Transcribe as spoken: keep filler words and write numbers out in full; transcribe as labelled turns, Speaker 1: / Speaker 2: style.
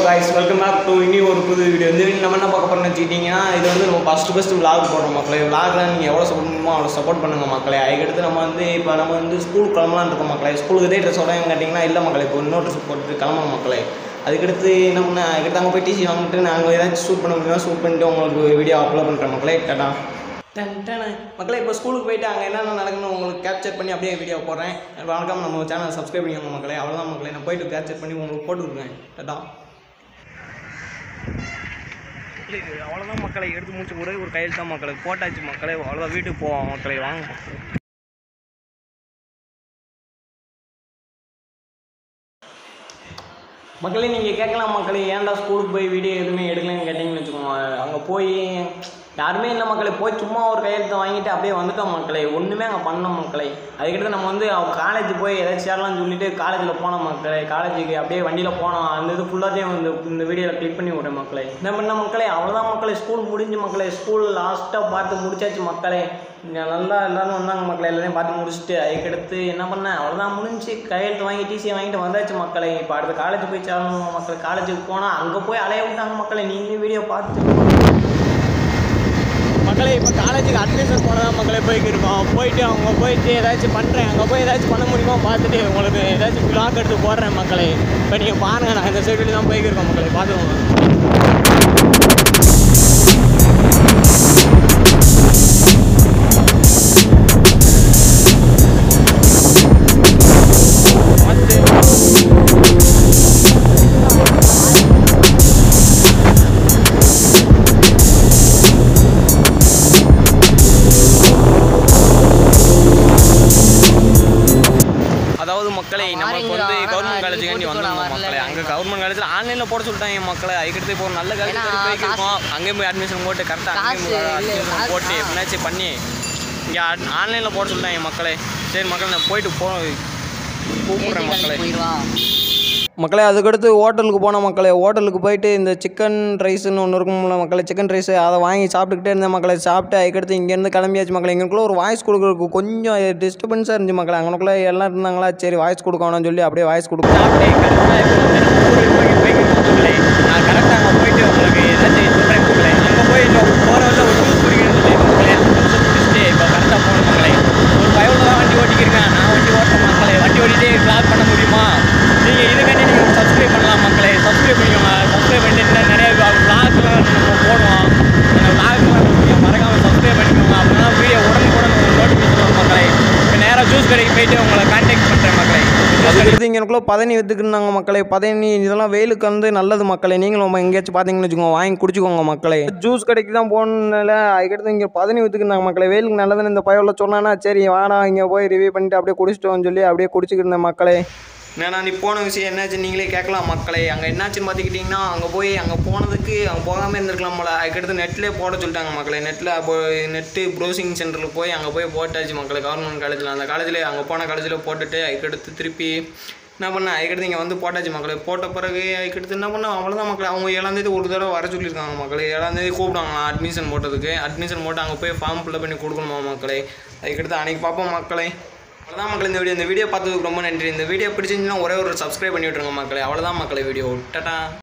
Speaker 1: guys, welcome back to any ஒரு புது video. இந்த வீடியோ நம்ம என்ன பார்க்க போறோம்னு வெச்சிட்டீங்கன்னா இது வந்து நம்ம ஃபர்ஸ்ட் ஃபர்ஸ்ட் vlog போடுறோம் மக்களே. vlogல நீங்க எவ்வளவு சப்போர்ட் பண்ணுமோ அவ்வளவு சப்போர்ட் பண்ணுங்க மக்களே. அதுக்கு அடுத்து நம்ம வந்து இப்போ நம்ம வந்து ஸ்கூல் கிளம்பலாம் இருக்கோம் மக்களே. ஸ்கூலுக்கு இதே ட்ரெஸ் ஓடன்னு கேட்டிங்கன்னா இல்லை மக்களே, இப்போ இன்னொரு ட்ரெஸ் போட்டு கிளம்பணும் மக்களே. அதுக்கடுத்து என்ன பண்ண அதுக்கடுத்து அங்கே போய் டிசி வாங்கிட்டு நாங்கள் ஏதாச்சும் ஷூட் பண்ண முடியுமா ஷூட் பண்ணிட்டு உங்களுக்கு வீடியோ அப்லோட் பண்ணுறேன் மக்களே. டாடா மக்களே. இப்போ ஸ்கூலுக்கு போயிட்டு அங்கே என்னென்ன நடக்குன்னு உங்களுக்கு கேப்சர் பண்ணி அப்படியே வீடியோ போடுறேன். வணக்கம், நம்ம சேனல் சப்ஸ்கிரைப் பண்ணிக்கோங்க மக்களே. அவ்வளோதான் மக்களே, நான் போயிட்டு கேப்சர் பண்ணி உங்களுக்கு போட்டு விடுவேன். டாடா. அவ்வளோதான் மக்களை, எடுத்து முடிச்சு ஒரே ஒரு கையில் தான் மக்களை போட்டாச்சு மக்களே. அவ்வளோதான், வீட்டுக்கு போவோம் மக்களை. வாங்க மக்களே. நீங்கள் கேட்கலாம் மக்களே, ஏன்டா ஸ்கூலுக்கு போய் வீடியோ எதுவுமே எடுக்கலன்னு கேட்டிங்கன்னு வச்சுக்கோங்க. அங்கே போய் யாருமே இல்லை மக்களே. போய் சும்மா ஒரு கையெழுத்து வாங்கிட்டு அப்படியே வந்துட்டோம் மக்களே. ஒன்றுமே அங்கே பண்ணோம் மக்களே. அதுக்கடுத்து நம்ம வந்து அவங்க காலேஜ் போய் ஏதாச்சும் சேரலாம்னு சொல்லிட்டு காலேஜில் போனோம் மக்களே. காலேஜுக்கு அப்படியே வண்டியில் போனோம். அந்த இது ஃபுல்லாத்தையும் வந்து இந்த வீடியோவில் கிளிக் பண்ணி விட்றேன் மக்களே. என்ன பண்ண மக்களே, அவ்வளோதான் மக்களே. ஸ்கூல் முடிஞ்சு மக்களே. ஸ்கூல் லாஸ்ட்டாக பார்த்து முடிச்சாச்சு மக்களே. இங்கே நல்லா எல்லோரும் வந்தாங்க மக்களே. எல்லாரையும் பார்த்து முடிச்சுட்டு அதுக்கடுத்து என்ன பண்ணேன், அவ்வளோதான் முடிஞ்சு கையெழுத்து வாங்கி டிசியை வாங்கிட்டு வந்தாச்சு மக்களே. இப்போ அடுத்த காலேஜ் போய் சேரணும் மக்களே. காலேஜுக்கு போனால் அங்கே போய் அலைய விட்டாங்க மக்களே. நீங்களும் வீடியோ பார்த்து மக்களே. இப்போ காலேஜுக்கு அட்மிஷன் போனதான் மக்களே போய்க்கிருக்கோம். போயிட்டு அவங்க போயிட்டு ஏதாச்சும் பண்ணுறேன், அங்கே போய் ஏதாச்சும் பண்ண முடியுமோ பார்த்துட்டு உங்களுக்கு ஏதாச்சும் விளாக் எடுத்து போடுறேன் மக்களே. இப்போ நீங்கள் பாருங்கள், நான் இந்த சைடு தான் போய்க்கிருக்கோம் மக்களே. பார்த்துக்கோங்க. அதாவது மக்களே, நம்ம இப்போ வந்து கவர்மெண்ட் காலேஜுக்காண்டி வந்தோம் மக்களே. அங்கே கவர்மெண்ட் காலேஜில் ஆன்லைனில் போட சொல்லிட்டாங்க மக்களே. அதுக்கடுத்து இப்போ ஒரு நல்ல காலேஜ் போய்க்கிருக்கோம். அங்கேயும் போய் அட்மிஷன் போட்டு கரெக்டாக அங்கேயும் அட்மிஷன் போட்டு எப்படினாச்சும் பண்ணி இங்கே ஆன்லைனில் போட சொல்லிட்டாங்க மக்களே. சரி மக்களே, நான் போயிட்டு போ கூப்பிட்றேன் மக்களே. மக்களே அதுக்கடுத்து ஹோட்டலுக்கு போனோம் மக்களே. ஹோட்டலுக்கு போயிட்டு இந்த சிக்கன் ரைஸ்ன்னு ஒன்று இருக்கும்ல மக்களே, சிக்கன் ரைஸ் அதை வாங்கி சாப்பிட்டுக்கிட்டே இருந்தேன் மக்களே. சாப்பிட்டு அதுக்கடுத்து இங்கேருந்து கிளம்பியாச்சு மக்களே. எங்களுக்குள்ளே ஒரு வாய்ஸ் கொடுக்குறதுக்கு கொஞ்சம் டிஸ்டர்பன்ஸாக இருந்துச்சு மக்களே. அங்கனுக்குள்ளே எல்லாம் இருந்தாங்களா, சரி வாய்ஸ் கொடுக்கணும்னு சொல்லி அப்படியே வாய்ஸ் கொடுக்கும். நான் கரெக்டாக அங்கே போயிட்டு உங்களுக்கு ஏதாச்சும் சொல்கிறேன் மக்களே. அங்கே போய் இன்னும் போகிற வந்து ஒரு ஜூஸ் குடிக்கணும்னு சொல்லி மக்களே. முடிச்சுட்டு இப்போ கரெக்டாக போகணும் மக்களே. ஒரு பயவில் தான் வண்டி ஓட்டிக்கிருக்கேன். நான் வண்டி ஓட்டுறேன் மக்களே. வண்டி ஓட்டிகிட்டே ப்ளாக் பண்ண முடியுமா? நீங்கள் இதுக்காண்டி நீங்கள் சப்ஸ்கிரைப் பண்ணலாம் மக்களே. சப்ஸ்கிரைப் பண்ணிக்கோங்க. சப்ஸ்கிரைப் பண்ணிட்டு நிறைய வ்ளாக்லாம் நம்ம போடுவோம். அந்த வ்ளாக்லாம் நீங்கள் மறக்காமல் சப்ஸ்கிரைப் பண்ணிக்கோங்க. அப்படின்னா வீடியோ உடனுக்குடன் நோட்டிஃபிகேஷன் வரும் மக்களே. இப்போ நேராக ஜூஸ் கடைக்கு போயிட்டு உங்களை கான்டாக்ட் பண்ணுறேன் மக்களே. அதுக்கடுத்து இங்கனுக்குள்ளே பதனி விற்றுக்குனாங்க மக்களே. பதனி இதெல்லாம் வெயிலுக்கு வந்து நல்லது மக்களே. நீங்களும் எங்கேயாச்சும் பார்த்தீங்கன்னு வச்சுக்கோங்க, வாங்கி குடிச்சிக்கோங்க மக்களே. ஜூஸ் கடைக்கு தான் போகணுன்னால அதுக்கடுத்து இங்கே பதனி விற்றுக்குனாங்க மக்களே. வெயிலுக்கு நல்லதுன்னு இந்த பையவில் சொன்னான்னா சரி வாடா இங்கே போய் ரிவ்யூ பண்ணிட்டு அப்படியே குடிச்சிட்டோன்னு சொல்லி அப்படியே குடிச்சிக்கிட்டு இருந்தேன் மக்களே. ஏன்னா நீ போன விஷயம் என்னாச்சு நீங்களே கேட்கலாம் மக்களே. அங்கே என்னாச்சுன்னு பார்த்துக்கிட்டிங்கன்னா, அங்கே போய் அங்கே போனதுக்கு அங்கே போகாமல் இருந்திருக்கலாம் போல. அதுக்கடுத்து நெட்லேயே போட சொல்லிட்டாங்க மக்களே. நெட்டில் அப்போ நெட்டு ப்ரௌசிங் சென்டருக்கு போய் அங்கே போய் போட்டாச்சு மக்களே. கவர்மெண்ட் காலேஜில் அந்த காலேஜில் அங்கே போன காலேஜில் போட்டுட்டு அதுக்கடுத்து திருப்பி என்ன பண்ணேன், அதுக்கடுத்து இங்கே வந்து போட்டாச்சு மக்களே. போட்ட பிறகு அதுக்கடுத்து என்ன பண்ணேன், அவ்வளோதான் மக்களே. அவங்க ஏழாந்தேதி ஒரு தடவை வர சொல்லியிருக்காங்க மக்களே. ஏழாந்தேதி கூப்பிடுவாங்களா அட்மிஷன் போட்டதுக்கு. அட்மிஷன் போட்டு அங்கே போய் ஃபார்ம் ஃபில்அப் பண்ணி கொடுக்கணுமா மக்களே. அதுக்கடுத்து அன்றைக்கி பார்ப்போம் மக்களே. அவ்வளோதான் மக்களே இந்த வீடியோ. இந்த வீடியோ பார்த்ததுக்கு ரொம்ப நன்றி. இந்த வீடியோ பிடிச்சிருந்துச்சுன்னா ஒரே ஒரு சப்ஸ்கிரைப் பண்ணி விட்ருங்க மக்களே. அவ்வளோதான் மக்களே வீடியோ. டாடா.